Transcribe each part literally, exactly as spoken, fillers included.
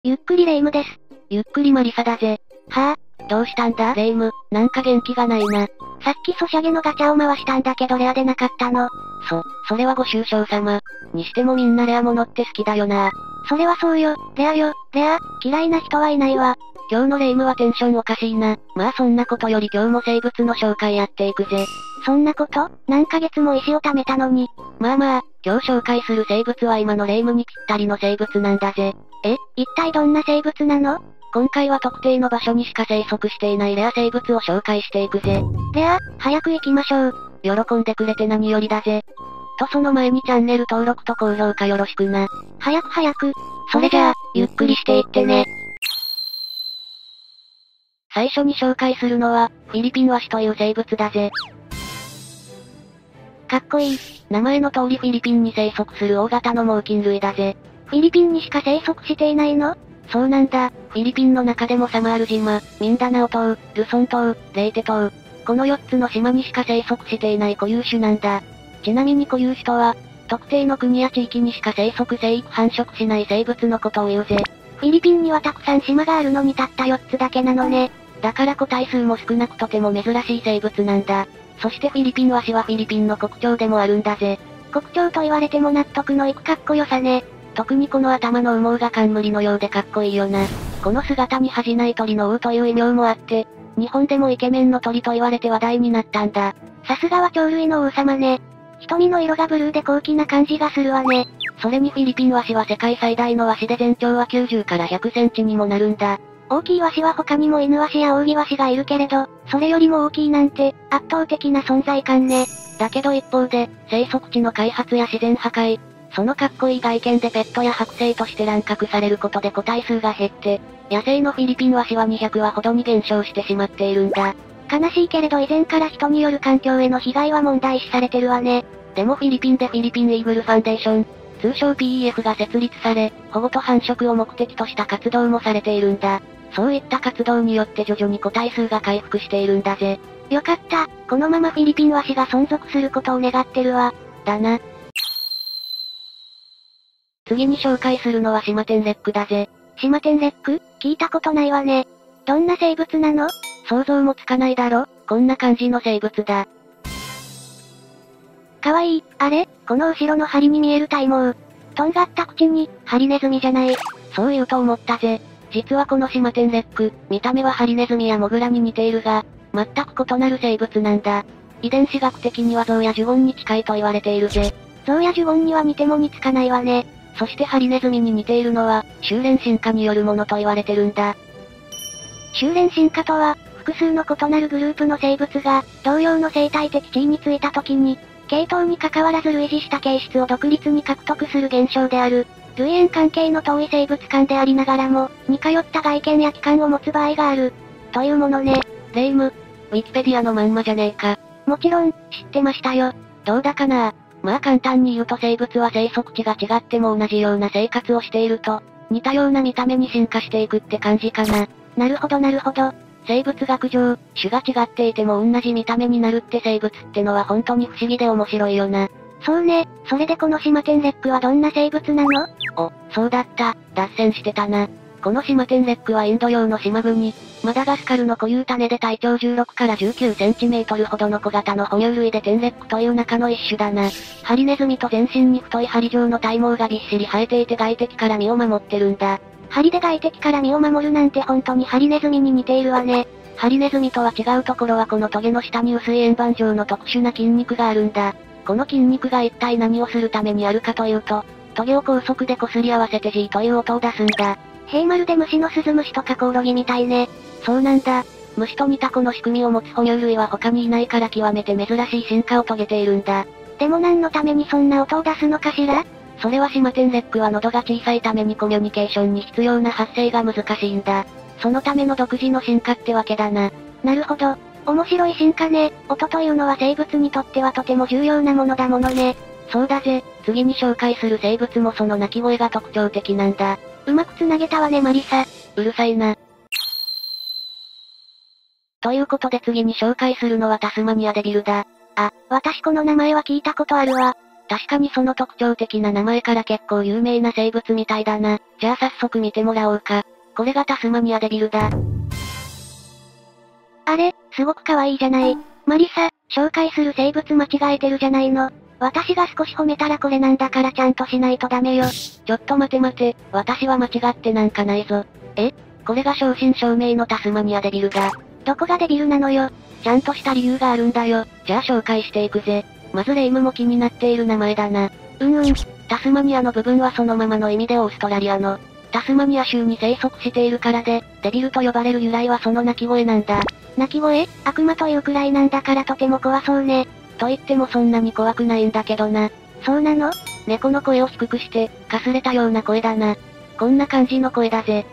ゆっくりレ夢ムです。 ゆっくりマリサだぜ。 はぁ、あ、どうしたんだレ夢ム、なんか元気がないな。 さっきソシャゲのガチャを回したんだけどレアでなかったの。 そ、それはご愁傷様。にしてもみんなレアものって好きだよな。 それはそうよ、レアよ、レア、嫌いな人はいないわ。 今日のレ夢ムはテンションおかしいな。まあそんなことより今日も生物の紹介やっていくぜ。 そんなこと？何ヶ月も石を貯めたのに。 まあまあ、今日紹介する生物は今のレ夢ムにぴったりの生物なんだぜ。 え、一体どんな生物なの？ 今回は特定の場所にしか生息していないレア生物を紹介していくぜ。 レア、早く行きましょう。 喜んでくれて何よりだぜ。とその前にチャンネル登録と高評価よろしくな。 早く早く。 それじゃあ、ゆっくりしていってね。最初に紹介するのは、フィリピンワシという生物だぜ。 かっこいい。 名前の通りフィリピンに生息する大型の猛禽類だぜ。 フィリピンにしか生息していないの？ そうなんだ。フィリピンの中でもサマール島、ミンダナオ島、ルソン島、レイテ島。このよっつの島にしか生息していない固有種なんだ。ちなみに固有種とは、特定の国や地域にしか生息生育繁殖しない生物のことを言うぜ。 フィリピンにはたくさん島があるのにたったよっつだけなのね。 だから個体数も少なくとても珍しい生物なんだ。そしてフィリピンワシはフィリピンの国鳥でもあるんだぜ。 国鳥と言われても納得のいくかっこよさね。 特にこの頭の羽毛が冠のようでかっこいいよな。この姿に恥じない鳥の王という異名もあって、日本でもイケメンの鳥と言われて話題になったんだ。 さすがは鳥類の王様ね。瞳の色がブルーで高貴な感じがするわね。 それにフィリピンワシは世界最大のワシで全長はきゅうじゅうからひゃくセンチにもなるんだ。 大きいワシは他にも犬ワシやオウギワシがいるけれど、それよりも大きいなんて、圧倒的な存在感ね。 だけど一方で、生息地の開発や自然破壊、そのかっこいい外見でペットや剥製として乱獲されることで個体数が減って、野生のフィリピンワシはにひゃく羽ほどに減少してしまっているんだ。 悲しいけれど以前から人による環境への被害は問題視されてるわね。 でもフィリピンでフィリピンイーグルファンデーション、通称 ピーイーエフ が設立され、保護と繁殖を目的とした活動もされているんだ。そういった活動によって徐々に個体数が回復しているんだぜ。 よかった、このままフィリピンワシが存続することを願ってるわ。 だな。次に紹介するのはシマテンレックだぜ。 シマテンレック？聞いたことないわね。どんな生物なの？ 想像もつかないだろ？こんな感じの生物だ。 かわいい、あれ？この後ろの針に見える体毛。とんがった口に、ハリネズミじゃない。 そう言うと思ったぜ。実はこのシマテンレック、見た目はハリネズミやモグラに似ているが、全く異なる生物なんだ。遺伝子学的にはゾウやジュゴンに近いと言われているぜ。 ゾウやジュゴンには似ても似つかないわね。 そしてハリネズミに似ているのは、修練進化によるものと言われてるんだ。 修練進化とは、複数の異なるグループの生物が、同様の生態的地位についた時に、系統に関わらず類似した形質を独立に獲得する現象である。類縁関係の遠い生物間でありながらも、似通った外見や器官を持つ場合がある。というものね。 レ夢ム、ウィキペディアのまんまじゃねえか。 もちろん、知ってましたよ。 どうだかな。まあ簡単に言うと生物は生息地が違っても同じような生活をしていると、似たような見た目に進化していくって感じかな。 なるほどなるほど。 生物学上、種が違っていても同じ見た目になるって生物ってのは本当に不思議で面白いよな。 そうね、それでこのシマテンレックはどんな生物なの？ お、そうだった、脱線してたな。このシマテンレックはインド洋の島国、マダガスカルの固有種で体長じゅうろくからじゅうきゅうセンチメートルほどの小型の哺乳類でテンレックという中の一種だな。ハリネズミと全身に太い針状の体毛がびっしり生えていて外敵から身を守ってるんだ。 針で外敵から身を守るなんて本当にハリネズミに似ているわね。 ハリネズミとは違うところはこのトゲの下に薄い円盤状の特殊な筋肉があるんだ。この筋肉が一体何をするためにあるかというと、トゲを高速で擦り合わせてジーという音を出すんだ。 へい、まるで虫のスズムシとかコオロギみたいね。 そうなんだ。虫と似たこの仕組みを持つ哺乳類は他にいないから極めて珍しい進化を遂げているんだ。 でも何のためにそんな音を出すのかしら？ それはシマテンレックは喉が小さいためにコミュニケーションに必要な発声が難しいんだ。そのための独自の進化ってわけだな。 なるほど。面白い進化ね。音というのは生物にとってはとても重要なものだものね。 そうだぜ。次に紹介する生物もその鳴き声が特徴的なんだ。 うまくつなげたわねマリサ。 うるさいな。ということで次に紹介するのはタスマニアデビルだ。 あ、私この名前は聞いたことあるわ。 確かにその特徴的な名前から結構有名な生物みたいだな。じゃあ早速見てもらおうか。これがタスマニアデビルだ。 あれ、すごく可愛いじゃない。マリサ、紹介する生物間違えてるじゃないの。私が少し褒めたらこれなんだからちゃんとしないとダメよ。 ちょっと待て待て、私は間違ってなんかないぞ。え？これが正真正銘のタスマニアデビルだ。 どこがデビルなのよ。 ちゃんとした理由があるんだよ。じゃあ紹介していくぜ。まずレイムも気になっている名前だな。 うんうん。 タスマニアの部分はそのままの意味でオーストラリアのタスマニア州に生息しているからで、デビルと呼ばれる由来はその鳴き声なんだ。 鳴き声？悪魔というくらいなんだからとても怖そうね。 と言ってもそんなに怖くないんだけどな。 そうなの？ 猫の声を低くして、かすれたような声だな。こんな感じの声だぜ。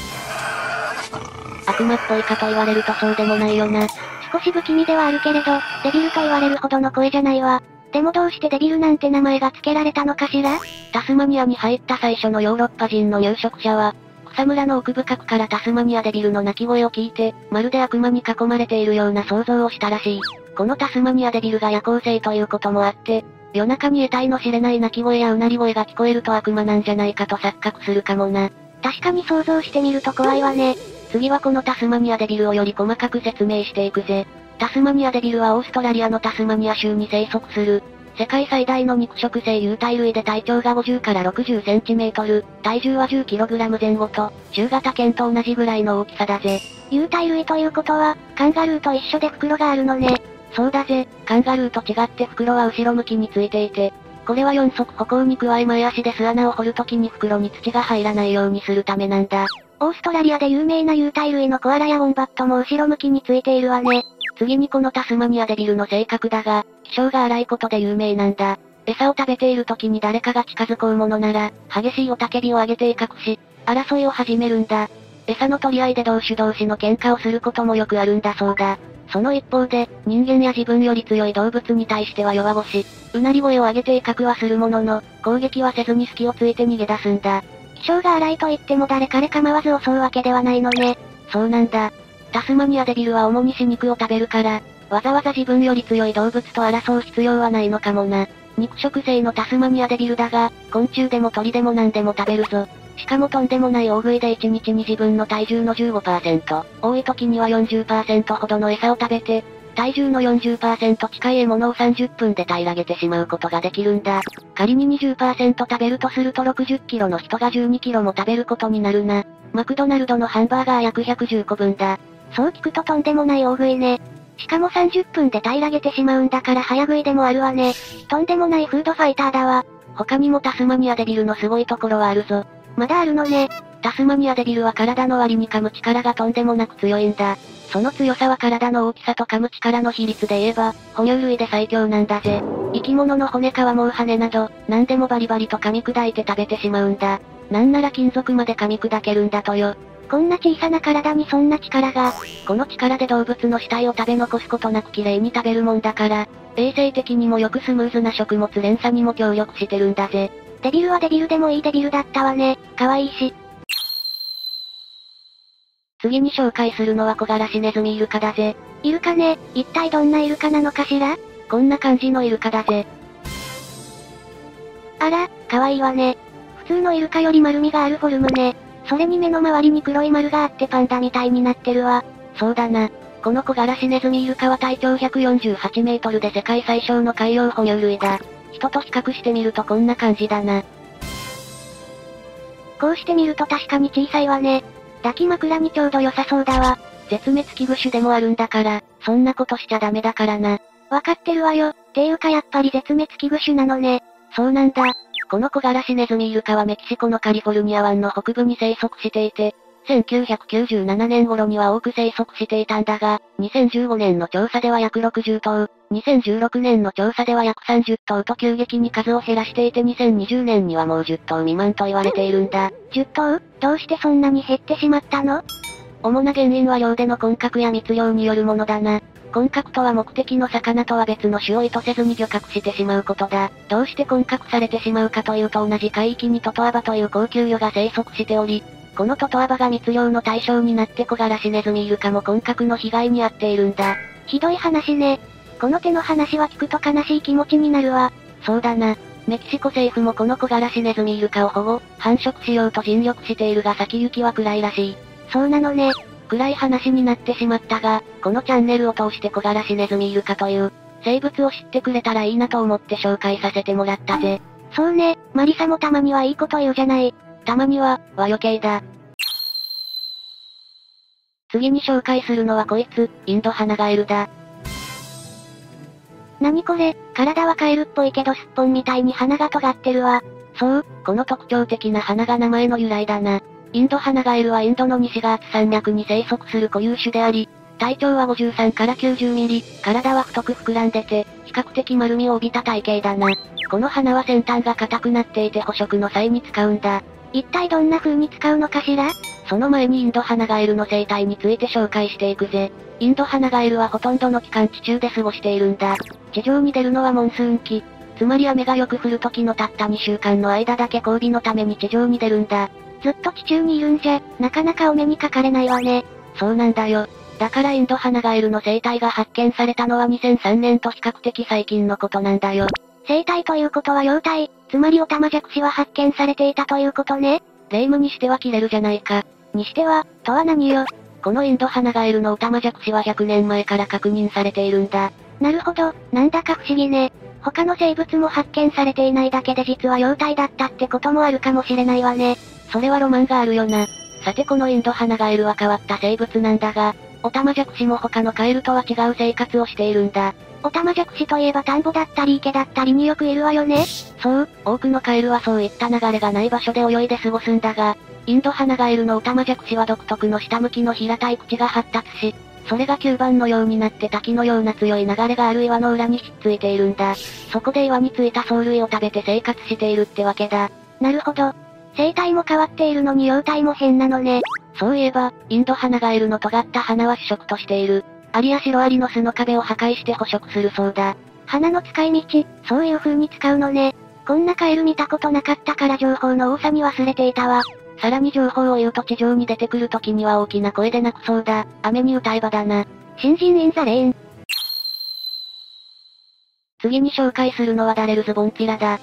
悪魔っぽいかと言われるとそうでもないよな。 少し不気味ではあるけれど、デビルと言われるほどの声じゃないわ。でもどうしてデビルなんて名前が付けられたのかしら？ タスマニアに入った最初のヨーロッパ人の入植者は、草むらの奥深くからタスマニアデビルの鳴き声を聞いて、まるで悪魔に囲まれているような想像をしたらしい。このタスマニアデビルが夜行性ということもあって、夜中に得体の知れない鳴き声やうなり声が聞こえると悪魔なんじゃないかと錯覚するかもな。 確かに想像してみると怖いわね。 次はこのタスマニアデビルをより細かく説明していくぜ。タスマニアデビルはオーストラリアのタスマニア州に生息する、世界最大の肉食性有袋類で体長がごじゅうからろくじゅっセンチメートル、体重は じゅっキログラム 前後と、中型犬と同じぐらいの大きさだぜ。 有袋類ということは、カンガルーと一緒で袋があるのね。 そうだぜ、カンガルーと違って袋は後ろ向きについていて、これは四足歩行に加え前足で巣穴を掘るときに袋に土が入らないようにするためなんだ。 オーストラリアで有名な有袋類のコアラやウォンバットも後ろ向きについているわね。 次にこのタスマニアデビルの性格だが、気性が荒いことで有名なんだ。餌を食べている時に誰かが近づこうものなら、激しい雄たけびを上げて威嚇し、争いを始めるんだ。餌の取り合いで同種同士の喧嘩をすることもよくあるんだそうだ。その一方で、人間や自分より強い動物に対しては弱腰。うなり声を上げて威嚇はするものの、攻撃はせずに隙をついて逃げ出すんだ。 気性が荒いと言っても誰彼構わず襲うわけではないのね。 そうなんだ。タスマニアデビルは主に死肉を食べるから、わざわざ自分より強い動物と争う必要はないのかもな。肉食性のタスマニアデビルだが、昆虫でも鳥でも何でも食べるぞ。しかもとんでもない大食いでいちにちに自分の体重の じゅうごパーセント、多い時には よんじゅっパーセント ほどの餌を食べて、体重の よんじゅっパーセント 近い獲物をさんじゅっぷんで平らげてしまうことができるんだ。仮に にじゅっパーセント 食べるとするとろくじゅっキロの人がじゅうにキロも食べることになるな。マクドナルドのハンバーガー約ひゃくじゅうこぶんだ。 そう聞くととんでもない大食いね。しかもさんじゅっぷんで平らげてしまうんだから早食いでもあるわね。とんでもないフードファイターだわ。 他にもタスマニアデビルのすごいところはあるぞ。 まだあるのね。 タスマニアデビルは体の割に噛む力がとんでもなく強いんだ。その強さは体の大きさと噛む力の比率で言えば、哺乳類で最強なんだぜ。生き物の骨皮もう羽など、何でもバリバリと噛み砕いて食べてしまうんだ。なんなら金属まで噛み砕けるんだとよ。 こんな小さな体にそんな力が。 この力で動物の死体を食べ残すことなく綺麗に食べるもんだから、衛生的にもよくスムーズな食物連鎖にも協力してるんだぜ。 デビルはデビルでもいいデビルだったわね。可愛いし。 次に紹介するのはコガラシネズミイルカだぜ。 イルカね、一体どんなイルカなのかしら？ こんな感じのイルカだぜ。 あら、可愛いわね。普通のイルカより丸みがあるフォルムね。それに目の周りに黒い丸があってパンダみたいになってるわ。 そうだな。このコガラシネズミイルカは体長ひゃくよんじゅうはちメートルで世界最小の海洋哺乳類だ。人と比較してみるとこんな感じだな。 こうしてみると確かに小さいわね。抱き枕にちょうど良さそうだわ。 絶滅危惧種でもあるんだから、そんなことしちゃダメだからな。 わかってるわよ。ていうかやっぱり絶滅危惧種なのね。 そうなんだ。このコガラシネズミイルカはメキシコのカリフォルニア湾の北部に生息していて、せんきゅうひゃくきゅうじゅうななねん頃には多く生息していたんだが、にせんじゅうごねんの調査では約ろくじゅっとう、にせんじゅうろくねんの調査では約さんじゅっとうと急激に数を減らしていてにせんにじゅうねんにはもうじゅっとう未満と言われているんだ。 じゅっとう？どうしてそんなに減ってしまったの？ 主な原因は漁での混獲や密漁によるものだな。混獲とは目的の魚とは別の種を意図せずに漁獲してしまうことだ。どうして混獲されてしまうかというと同じ海域にトトアバという高級魚が生息しており、このトトアバが密漁の対象になってコガラシネズミイルカも混獲の被害に遭っているんだ。 ひどい話ね。この手の話は聞くと悲しい気持ちになるわ。 そうだな。 メキシコ政府もこのコガラシネズミイルカを保護、繁殖しようと尽力しているが先行きは暗いらしい。 そうなのね。 暗い話になってしまったが、このチャンネルを通してコガラシネズミイルカという、生物を知ってくれたらいいなと思って紹介させてもらったぜ。 そうね、マリサもたまにはいいこと言うじゃない。 たまには、は余計だ。次に紹介するのはこいつ、インドハナガエルだ。 なにこれ、体はカエルっぽいけどスッポンみたいに鼻が尖ってるわ。 そう、この特徴的な鼻が名前の由来だな。インドハナガエルはインドの西ガーツ山脈に生息する固有種であり、体長はごじゅうさんからきゅうじゅうミリ、体は太く膨らんでて、比較的丸みを帯びた体型だな。この鼻は先端が硬くなっていて捕食の際に使うんだ。 一体どんな風に使うのかしら？ その前にインドハナガエルの生態について紹介していくぜ。インドハナガエルはほとんどの期間地中で過ごしているんだ。地上に出るのはモンスーン期。つまり雨がよく降る時のたったにしゅうかんの間だけ交尾のために地上に出るんだ。 ずっと地中にいるんじゃ、なかなかお目にかかれないわね。 そうなんだよ。だからインドハナガエルの生態が発見されたのはにせんさんねんと比較的最近のことなんだよ。 生態ということは幼体、つまりオタマジャクシは発見されていたということね。 霊夢にしては切れるじゃないか。 にしては、とは何よ。 このインドハナガエルのオタマジャクシはひゃくねんまえから確認されているんだ。 なるほど、なんだか不思議ね。他の生物も発見されていないだけで実は幼体だったってこともあるかもしれないわね。 それはロマンがあるよな。さてこのインドハナガエルは変わった生物なんだが、オタマジャクシも他のカエルとは違う生活をしているんだ。 オタマジャクシといえば田んぼだったり池だったりによくいるわよね。 そう、多くのカエルはそういった流れがない場所で泳いで過ごすんだが、インドハナガエルのオタマジャクシは独特の下向きの平たい口が発達し、それが吸盤のようになって滝のような強い流れがある岩の裏にひっついているんだ。そこで岩についた藻類を食べて生活しているってわけだ。 なるほど。生態も変わっているのに幼体も変なのね。 そういえば、インドハナガエルの尖った鼻は主食としている。アリやシロアリの巣の壁を破壊して捕食するそうだ。 鼻の使い道、そういう風に使うのね。こんなカエル見たことなかったから情報の多さに忘れていたわ。 さらに情報を言うと地上に出てくる時には大きな声で鳴くそうだ。雨に歌えばだな。 新人インザレーン。 次に紹介するのはダレルズボンピラだ。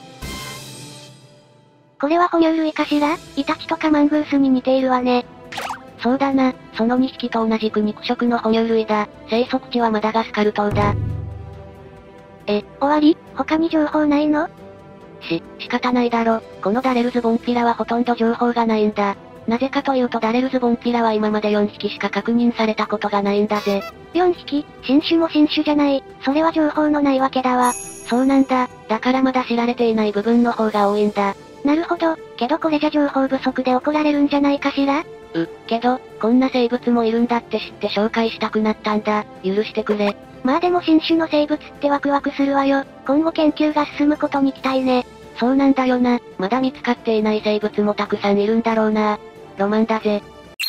これは哺乳類かしら？イタチとかマングースに似ているわね。 そうだな、そのにひきと同じく肉食の哺乳類だ。生息地はマダガスカル島だ。 え、終わり？他に情報ないの？ し、仕方ないだろ。このダレルズボンピラはほとんど情報がないんだ。なぜかというとダレルズボンピラは今までよんひきしか確認されたことがないんだぜ。 よんひき？新種も新種じゃない。それは情報のないわけだわ。 そうなんだ。だからまだ知られていない部分の方が多いんだ。 なるほど。けどこれじゃ情報不足で怒られるんじゃないかしら？ う、けど、こんな生物もいるんだって知って紹介したくなったんだ。許してくれ。 まあでも新種の生物ってワクワクするわよ。今後研究が進むことに期待ね。 そうなんだよな。まだ見つかっていない生物もたくさんいるんだろうな。ロマンだぜ。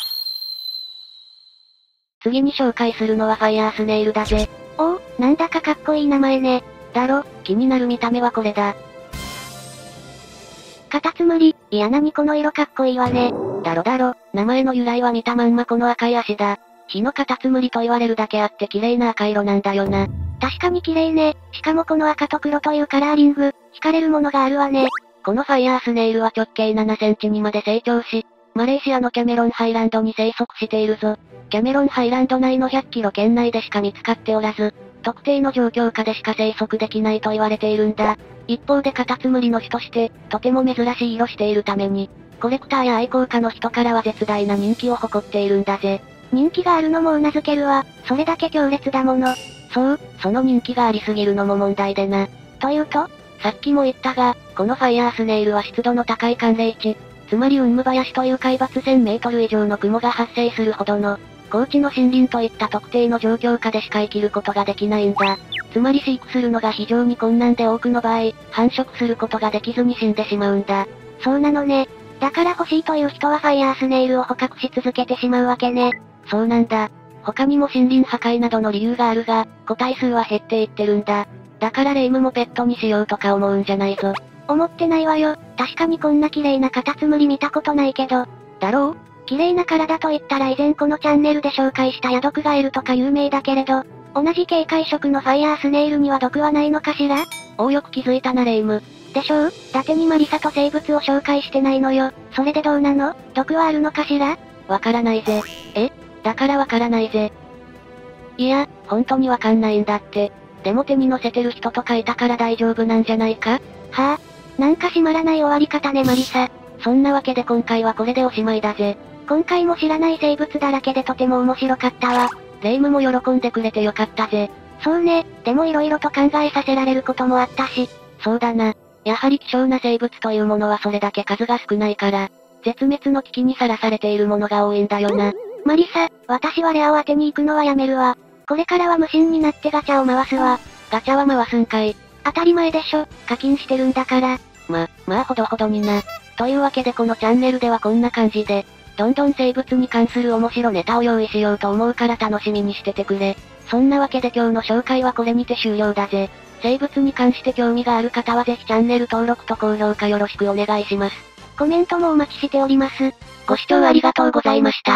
次に紹介するのはファイヤースネイルだぜ。 おお、なんだかかっこいい名前ね。 だろ、気になる見た目はこれだ。 カタツムリ、いやなにこの色かっこいいわね。 だろだろ、名前の由来は見たまんまこの赤い足だ。火のカタツムリと言われるだけあって綺麗な赤色なんだよな。 確かに綺麗ね。しかもこの赤と黒というカラーリング、惹かれるものがあるわね。 このファイヤースネイルは直径ななセンチにまで成長し、マレーシアのキャメロンハイランドに生息しているぞ。キャメロンハイランド内のひゃっキロ圏内でしか見つかっておらず、特定の状況下でしか生息できないと言われているんだ。一方でカタツムリの種として、とても珍しい色しているために、コレクターや愛好家の人からは絶大な人気を誇っているんだぜ。 人気があるのも頷けるわ。それだけ強烈だもの。 そう、その人気がありすぎるのも問題でな。 というと？ さっきも言ったが、このファイヤースネイルは湿度の高い寒冷地、つまり雲霧林という海抜せんメートル以上の雲が発生するほどの、高地の森林といった特定の状況下でしか生きることができないんだ。つまり飼育するのが非常に困難で多くの場合、繁殖することができずに死んでしまうんだ。 そうなのね。だから欲しいという人はファイヤースネイルを捕獲し続けてしまうわけね。 そうなんだ。他にも森林破壊などの理由があるが、個体数は減っていってるんだ。だからレイムもペットにしようとか思うんじゃないぞ。 思ってないわよ。確かにこんな綺麗なカタツムリ見たことないけど。 だろう？ 綺麗な体と言ったら以前このチャンネルで紹介したヤドクガエルとか有名だけれど、同じ警戒色のファイヤースネイルには毒はないのかしら？ おお、よく気づいたなレイム。 でしょう？伊達にマリサと生物を紹介してないのよ。それでどうなの？毒はあるのかしら？ わからないぜ。え？だからわからないぜ。いや、本当にわかんないんだって。でも手に乗せてる人とかいたから大丈夫なんじゃないか？ はぁ、あ、なんか締まらない終わり方ねマリサ。 そんなわけで今回はこれでおしまいだぜ。 今回も知らない生物だらけでとても面白かったわ。 レイムも喜んでくれてよかったぜ。 そうね、でも色々と考えさせられることもあったし。 そうだな。やはり希少な生物というものはそれだけ数が少ないから、絶滅の危機にさらされているものが多いんだよな。 マリサ、私はレアを当てに行くのはやめるわ。これからは無心になってガチャを回すわ。 ガチャは回すんかい。 当たり前でしょ、課金してるんだから。 ま、まあほどほどにな。というわけでこのチャンネルではこんな感じで、どんどん生物に関する面白ネタを用意しようと思うから楽しみにしててくれ。そんなわけで今日の紹介はこれにて終了だぜ。生物に関して興味がある方はぜひチャンネル登録と高評価よろしくお願いします。 コメントもお待ちしております。 ご視聴ありがとうございました。